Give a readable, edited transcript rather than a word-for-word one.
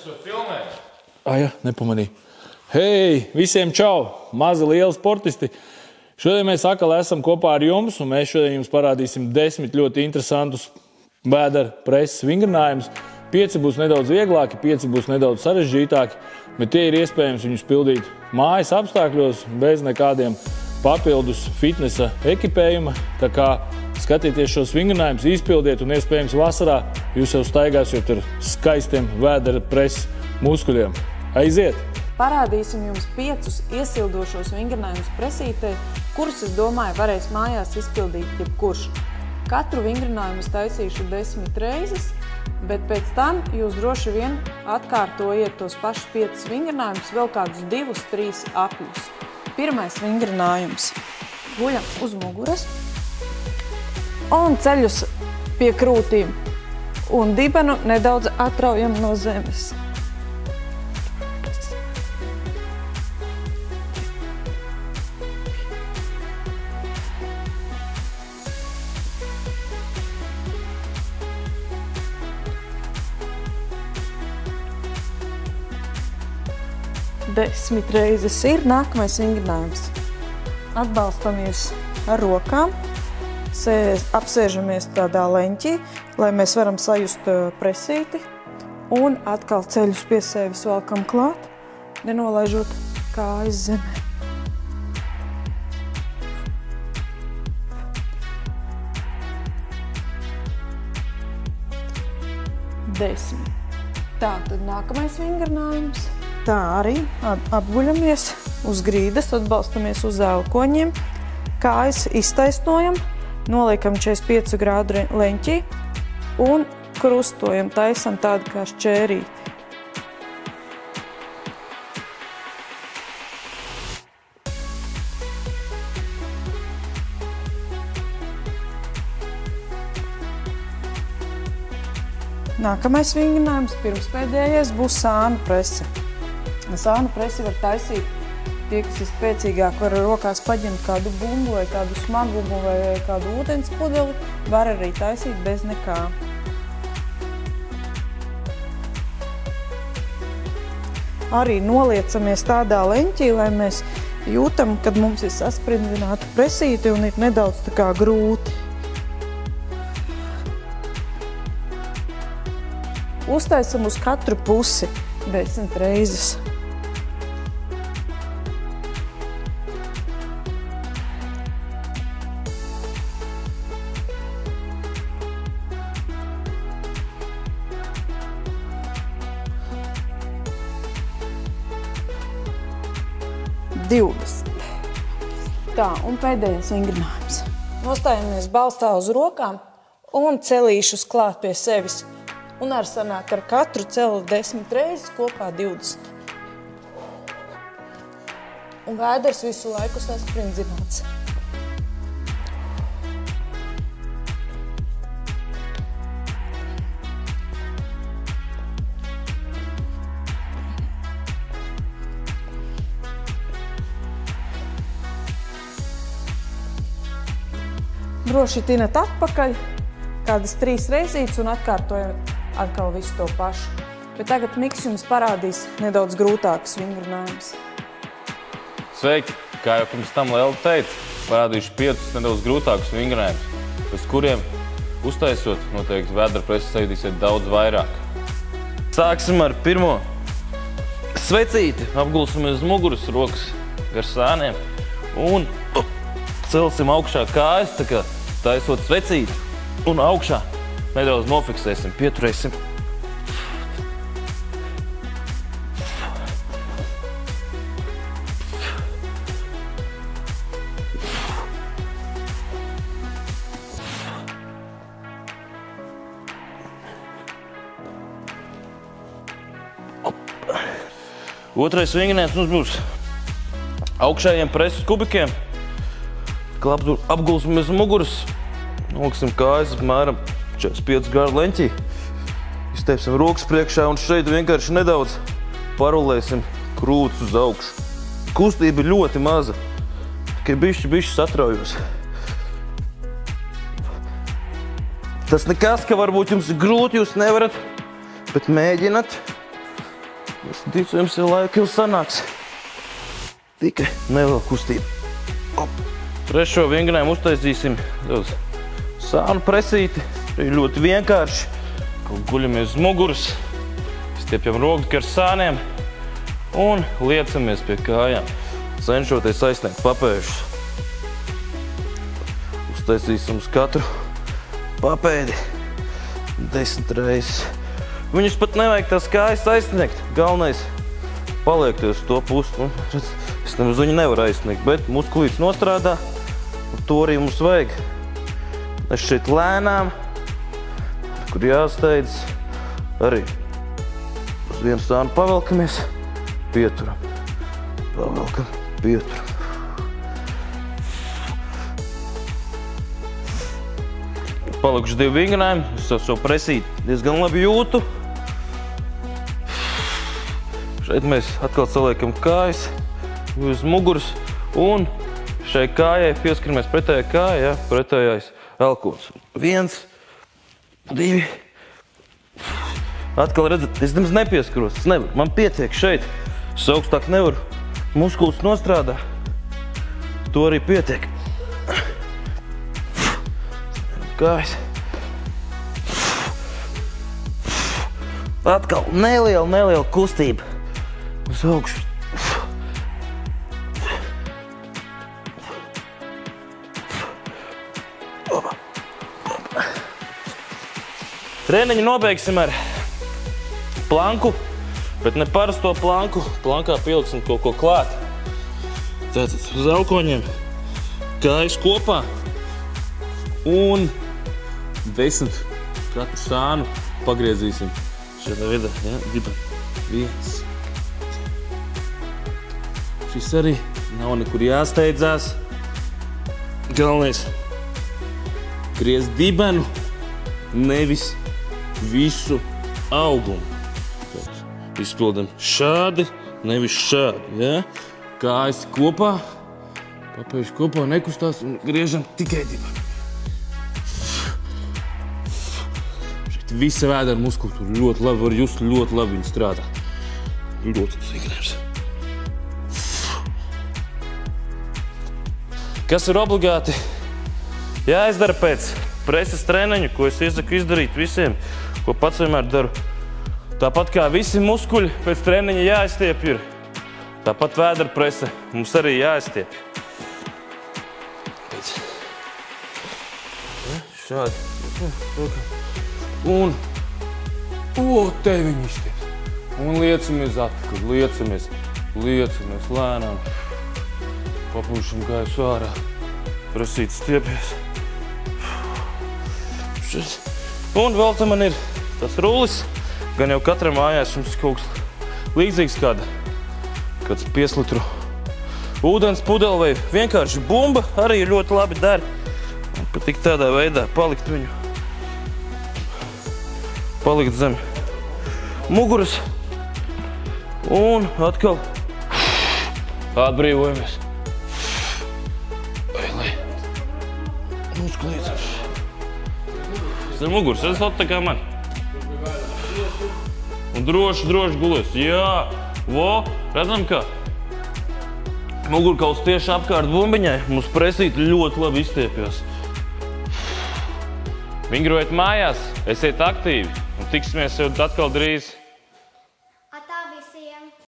Jā, nepamanīju. Hei, visiem čau! Mazi lieli sportisti! Šodien mēs atkal esam kopā ar jums, un mēs šodien jums parādīsim 10 ļoti interesantus vēdera preses vingrinājumus. 5 būs nedaudz vieglāki, 5 būs nedaudz sarežģītāki, bet tie ir iespējams viņus pildīt mājas apstākļos bez nekādiem papildus fitnesa ekipējuma. Tā kā skatieties šos vingrinājumus, izpildiet, un iespējams vasarā jūs jau staigāsiet ar skaistiem vēdera preses muskuļiem. Aiziet! Parādīsim jums 5 iesildošos vingrinājumus presītē, kurus, es domāju, varēs mājās izpildīt jebkurš. Katru vingrinājumu es taisīšu 10 reizes, bet pēc tam jūs droši vien atkārtojiet tos pašus 5 vingrinājumus, vēl kādus 2-3 apļus. Pirmais vingrinājums. Guļam uz muguras un ceļus pie krūtīm un dibenu nedaudz atraujam no zemes. Desmit reizes ir nākamais vingrinājums. Atbalstamies ar rokām, apsēžamies tādā leņķī, lai mēs varam sajust presīti, un atkal ceļus pie sevis valkam klāt, nenolaižot kājas zemē. Tātad nākamais vingrinājums. Tā arī apguļamies uz grīdas, atbalstamies uz elkoņiem, kājas iztaisnojam, noliekam 45 grādu leņķī un krustojam, taisam tādu kā šķērīti. Nākamais vingrinājums, pirmspēdējais, būs sānu prese. Sānu presi var taisīt tie, kas ir spēcīgāk, var rokās paņemt kādu bumbu vai kādu smagumu vai kādu ūdens pudeli, var arī taisīt bez nekā. Arī noliecamies tādā leņķī, lai mēs jūtam, kad mums ir sasprindināta presīte un ir nedaudz tā kā grūti. Uztaisam uz katru pusi 10 reizes. Tā, un pēdējais vingrinājums. Nostājamies balstā uz rokām un celīšus klāt pie sevis. Un ar sanāk ar katru celu 10 reizes, kopā 20. Un vēders visu laiku sasprindināts. Droši tinat atpakaļ, kādas 3 reizītes un atkārtojam atkal visu to pašu. Bet tagad Miks jums parādīs nedaudz grūtākus vingrinājumus. Sveiki! Kā jau pirms tam Lēla teica, parādīšu 5 nedaudz grūtākus vingrinājumus, pēc kuriem uztaisot noteikti vēdera presi sajūtīsiet daudz vairāk. Sāksim ar pirmo svecīti. Apgulsimies uz muguras, rokas gar sāniem un celsim augšā kājas, tā kā taisot svecīti, un augšā nedaudz nofiksēsim, pieturēsim. Otrais vingrinājums mums būs augšējiem preses kubikiem. Apgulsimies uz muguras, noliksim kājas apmēram 45 grādu leņķī. Izstiepsim rokas priekšā un šeit vienkārši nedaudz parulēsim krūtis uz augšu. Kustība ir ļoti maza, tikai bišķi satraujos. Tas nekas, ka varbūt jums ir grūti, jūs nevarat, bet mēģinat. Es ticu, jums jau laika jau sanāks. Tikai neliela kustība. Trešo vingrinājumu uztaisīsim uz sānu presīti. Ļoti vienkārši. Guļamies uz muguras, stiepjam roku ar sāniem un liecamies pie kājām, cenšoties aizsniegt papēžus. Uztaisīsim uz katru papēdi 10 reizes. Viņus pat nevajag tās kājas aizsniegt. Galvenais paliekties uz to pusi. Es nemaz viņu nevaru aizsniegt, bet muskulītis nostrādā. To arī mums vajag. Es šeit lēnām, kur jāsteidz, arī uz vienu sānu pavelkamies, pieturam. Pavelkam, pieturam. Palikuši 2 vingrinājumi, es savu presīti diezgan labi jūtu. Šeit mēs atkal saliekam kājas uz muguras un šai kājai pieskaramies pretējai kājai, pretējais elkons. 1, 2. Atkal redzat, es nemaz nepieskaros, es nevaru, man pietiek šeit. Es augstāk nevaru, muskulis nostrādā. To arī pietiek. Kājas. Atkal neliela kustība uz augšu. Treniņu nobeigsim ar planku, bet ne parasto planku. Plankā pieliksim kaut ko klāt. Tātad uz elkoņiem kājas kopā un 10 katru sānu pagriezīsim. Šādā veidā, ja, gribam. 1. Šis arī nav nekur jāsteidzās. Galvenais griezt dibenu, nevis visu augumu. Tad izpildam šādi, nevis šādi, ja? Kājas kopā, papēži kopā, nekustās un griežam tikai dibenu. Šeit visa vēdera muskultūra ļoti labi, var just ļoti labi viņi strādā. Ļoti vingrinājums. Kas ir obligāti jāizdara pēc preses treniņu, ko es iesaku izdarīt visiem, ko pats vienmēr daru. Tāpat kā visi muskuļi pēc treniņa jāizstiepj ir, tāpat vēdera prese mums arī jāizstiepj. Šādi. Un te viņi izstiepj. Un liecamies atpakaļ, liecamies lēnām. Papūšam kājas ārā, presīti stiepjas. Un vēl te man ir tas rullis, gan jau katram mājās jums kaut kas līdzīgs kāds 5 litru ūdens pudeli vai vienkārši bumba arī ļoti labi der. Pat tik tādā veidā palikt zem muguras un atkal atbrīvojamies. Muskulīts. Zem muguras, esat tā kā man. Un droši gulies. Jā, redzam, ka mugurkauls tieši apkārt bumbiņai mums presīti ļoti labi izstiepjas. Vingrojiet mājās, esiet aktīvi un tiksimies jau atkal drīz.